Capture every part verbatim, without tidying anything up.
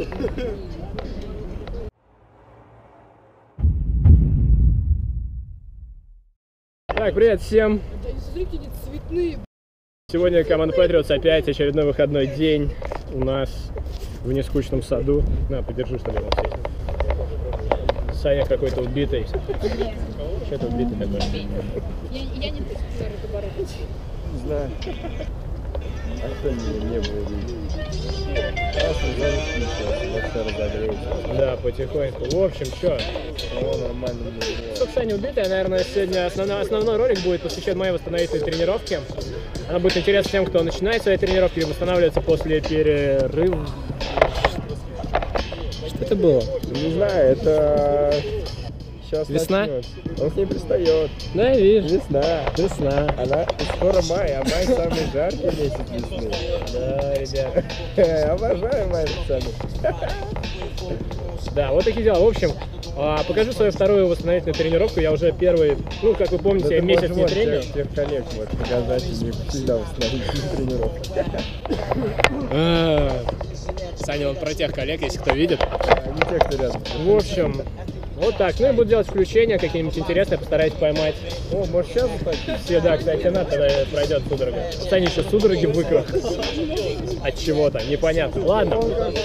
Так, привет всем! Сегодня команда Patriots опять очередной выходной день у нас в нескучном саду. На, подержи, что ли, на все. Саня какой-то убитый. Что-то убитый такой. Я, я не ты, Не знаю. А кто не, не был виден? Да, потихоньку. В общем, что? Нормально. Сколько Саня убитая, наверное, сегодня основной, основной ролик будет посвящен моей восстановительной тренировке. Она будет интересна тем, кто начинает свои тренировки и восстанавливается после перерыва. Что это было? Не знаю, это... Сейчас Весна? начнется. Он к ней пристает. Да, я вижу. Весна. Весна. Она скоро май, а май самый жаркий месяц весны. Да, ребята. Обожаю май, пацаны. Да, вот такие дела. В общем, покажу свою вторую восстановительную тренировку. Я уже первый, ну, как вы помните, да месяц не тренил. Тех, тех коллег вот показать, у них всегда восстановительные тренировки. Саня, он про тех коллег, если кто видит. Не те, кто рядом. В общем, вот так. Ну и буду делать включения какие-нибудь интересные, постараюсь поймать. О, может сейчас все, да, кстати, надо, тогда пройдет судорога. Саня еще судороги в икрах. От чего-то, непонятно. Ладно.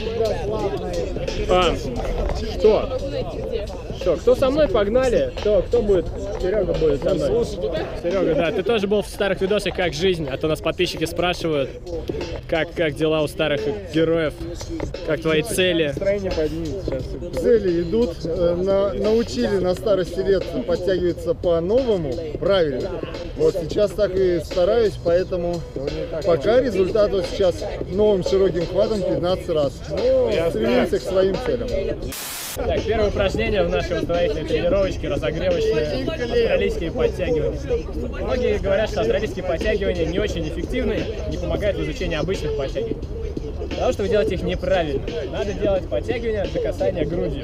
А, что? Что, кто со мной, погнали? Кто, кто будет? Серега будет со мной. Серега, да, ты тоже был в старых видосах «Как жизнь», а то нас подписчики спрашивают, как, как дела у старых героев, как твои цели. Настроение поднимется сейчас. Цели идут, на, научили на старости лет подтягиваться по-новому, правильно. Вот сейчас так и стараюсь, поэтому пока результат вот сейчас новым широким хватом пятнадцать раз. Но стремимся к своим целям. Так, первое упражнение в нашей восстановительной тренировочке, разогревочные австралийские подтягивания. Многие говорят, что австралийские подтягивания не очень эффективны, не помогают в изучении обычных подтягиваний. Потому что вы делаете их неправильно. Надо делать подтягивания до касания груди.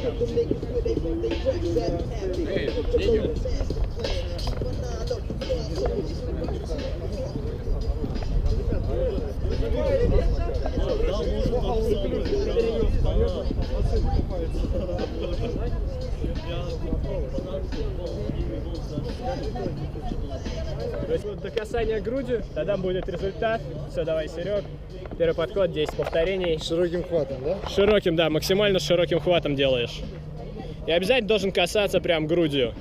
То есть вот до касания грудью, тогда будет результат. Все, давай, Серег. Первый подход, десять повторений. Широким хватом, да? Широким, да, максимально широким хватом делаешь. И обязательно должен касаться прям грудью.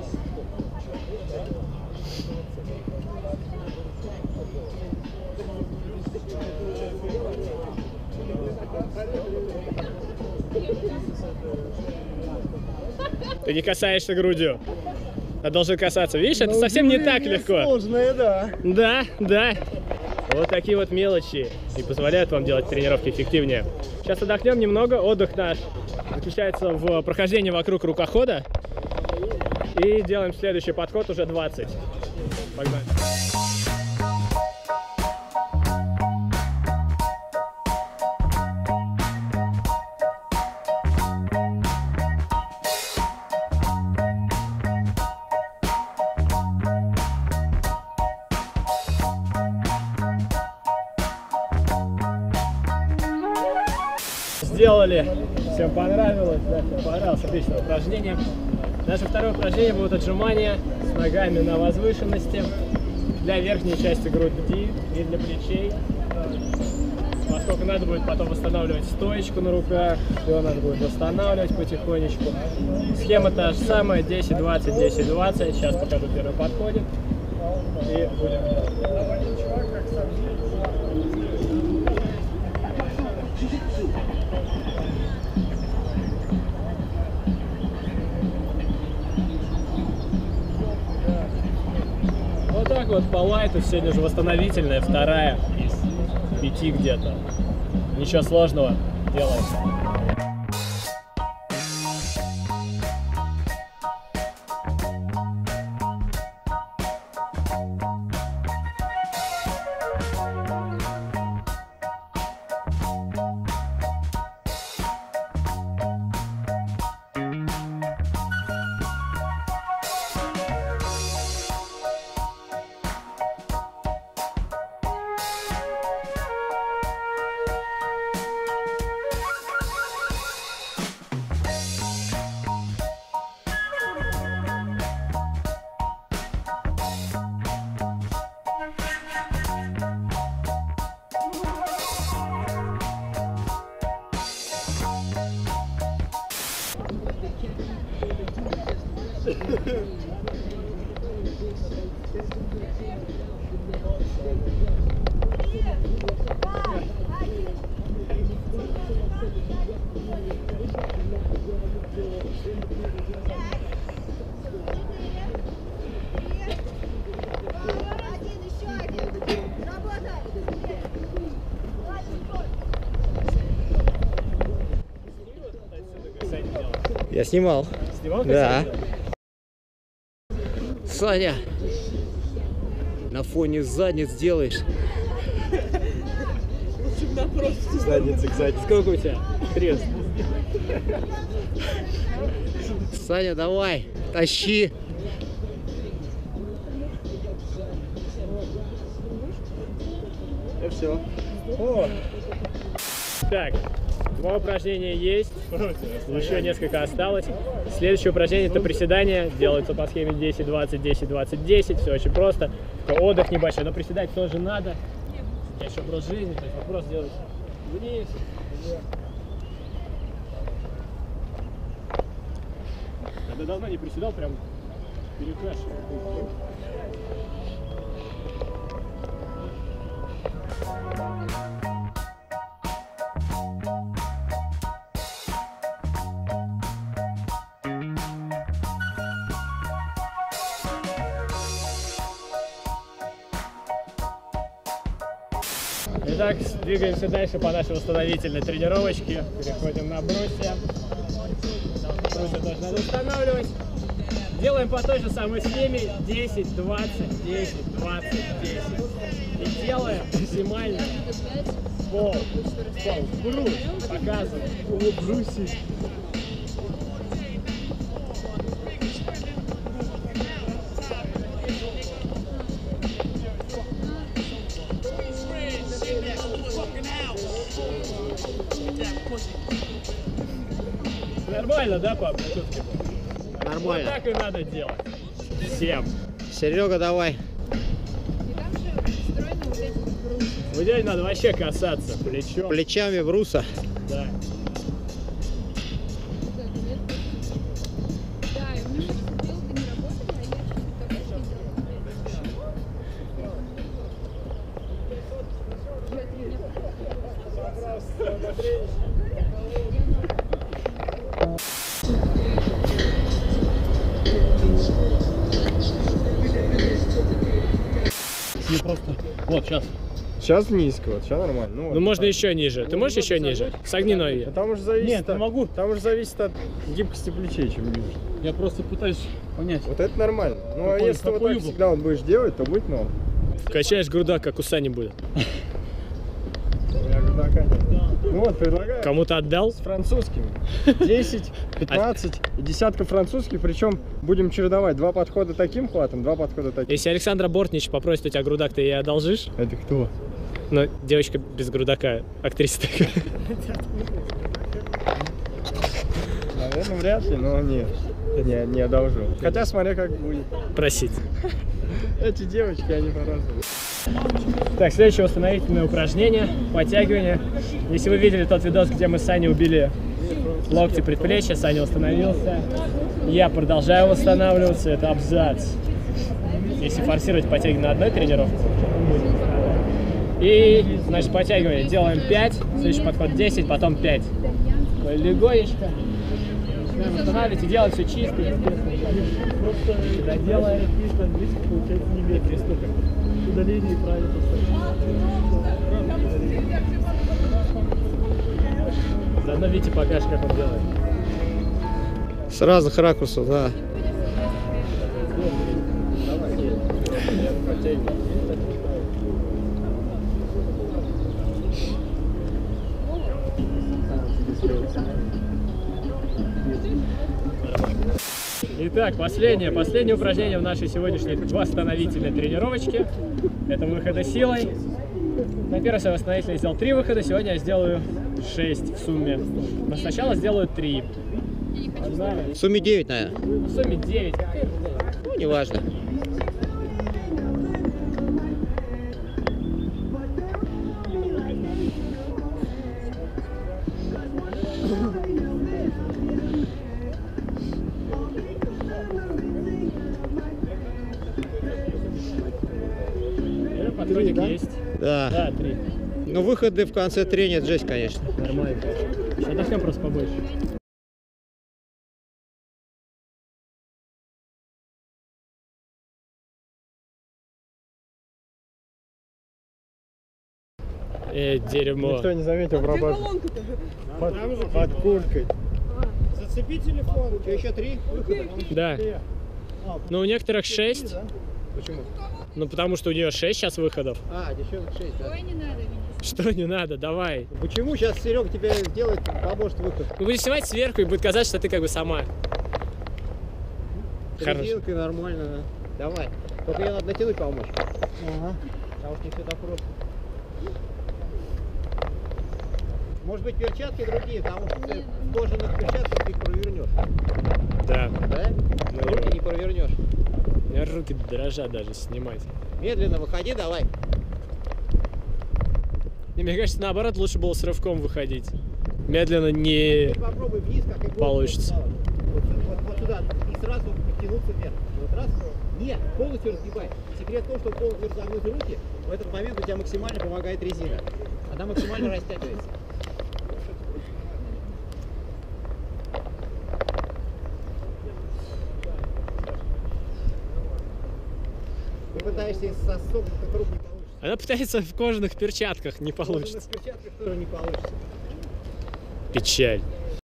Ты не касаешься грудью. А должен касаться. Видишь, это совсем не так легко. Сложное, да. Да, да. Вот такие вот мелочи и позволяют вам делать тренировки эффективнее. Сейчас отдохнем немного. Отдых наш заключается в прохождении вокруг рукохода. И делаем следующий подход уже двадцать. Погнали. Сделали, всем понравилось, да, всем понравилось, отличное упражнение. Наше второе упражнение будет отжимания с ногами на возвышенности для верхней части груди и для плечей. Поскольку надо будет потом восстанавливать стоечку на руках, все надо будет восстанавливать потихонечку. Схема та же самая, десять двадцать, десять двадцать. Сейчас покажу первый подходик и будем делать. Вот так вот по лайту, сегодня же восстановительная, вторая из пяти где-то. Ничего сложного, делаем. Я снимал. Снимал? Да. Саня, на фоне задниц делаешь. Задница, кстати. Сколько у тебя? Крест. Саня, давай, тащи. И все. О. Так, два упражнения есть, еще несколько осталось. Следующее упражнение — это приседания. Делается по схеме десять двадцать десять двадцать десять. Все очень просто. Только отдых небольшой, но приседать тоже надо. Есть образ жизни, то есть вы просто делаете вниз, вверх. Когда давно не приседал, прям перекашиваю. Итак, двигаемся дальше по нашей восстановительной тренировочке. Переходим на брусья. Брусья тоже надо устанавливать. Делаем по той же самой схеме десять двадцать десять двадцать десять. И делаем максимально пол. Пол. Брус. Показываем. О, бруси. Нормально, да, пап? Нормально. Вот так и надо делать. Всем. Серега, давай. И там же встроены вот эти брусы. В идеале надо вообще касаться плечом. Плечами бруса. Да. Да, и у меня что-то стрелки не работали, а я что-то такое Не просто. Вот, сейчас. Сейчас низко, вот, сейчас нормально. Ну, Ну, вот, можно так. еще ниже. Ты можешь еще ниже? Согни ноги. А там уже зависит. Нет, не от- могу. Там уже зависит от гибкости плечей, чем ниже. Я просто пытаюсь понять. Вот это нормально. Ну а Какой- если ты вот какой так угол? всегда вот будешь делать, то будет норм. Качаешь грудак, как у Сани будет. Я говорю, да, конечно. Ну вот, предлагаю. Кому-то отдал? С французскими. десять, пятнадцать и десятка французских, причем будем чередовать. Два подхода таким хватом, два подхода таким. Если Александра Бортнич попросит у тебя грудак, ты ей одолжишь? Это кто? Ну, девочка без грудака, актриса такая. Наверное, вряд ли, но нет. Не, не одолжу. Хотя смотря как будет. Просить. Эти девочки, они по-разному. Так, следующее восстановительное упражнение, подтягивание. Если вы видели тот видос, где мы с Саней убили локти предплечья, Саня восстановился. Я продолжаю восстанавливаться, это абзац. Если форсировать подтягивание на одной тренировке. И, значит, подтягивание. Делаем пять, следующий подход десять, потом пять. Легонечко. Начинаем восстанавливать и делать все чисто, естественно. Когда делаем, получается не бей три стука. Удаление правильно. Заодно Вите покажешь, как он делает. С разных ракурсов, да. Итак, последнее, последнее упражнение в нашей сегодняшней восстановительной тренировочке. Это выходы силой. На первой своей восстановительной я сделал три выхода, сегодня я сделаю шесть в сумме. Но сначала сделаю три. Погнали. В сумме девять, наверное. В сумме девять. Ну, неважно. Ну, выходы в конце трения жесть, конечно. Нормально. Сейчас отдохнем просто побольше. Э, дерьмо. Никто не заметил в работе. Под, под курткой. Зацепи телефон. У тебя еще три выхода? Да. Но у некоторых шесть. Почему? Ну потому что у нее шесть сейчас выходов. А, девчонок шесть, да? Ой, не надо меня. Что не надо, давай. Почему сейчас Серега тебе сделает, поможет выход? Ну будешь снимать сверху и будет казаться, что ты как бы сама. Хорошо. Резинкой нормально, да. Давай. Только ее надо натянуть, помочь. Ага. А уж не все так просто. Может быть, перчатки другие, потому что ты в кожаных перчатках ты их провернешь. Да. Да? Ну, Руки не провернешь. У меня руки дрожат даже снимать. Медленно выходи, давай. И мне кажется, наоборот, лучше было с рывком выходить. Медленно не... Попробуй вниз, как и Получится. Вот, вот, вот сюда. И сразу подтянуться вверх. Вот раз. Нет, полностью разгибай. Секрет в том, что полностью разогнуть руки. В этот момент у тебя максимально помогает резина. Она максимально растягивается. Ты пытаешься из сосоков рук не получится. Она пытается в кожаных перчатках, не В кожаных получится. перчатках тоже не получится. Печаль.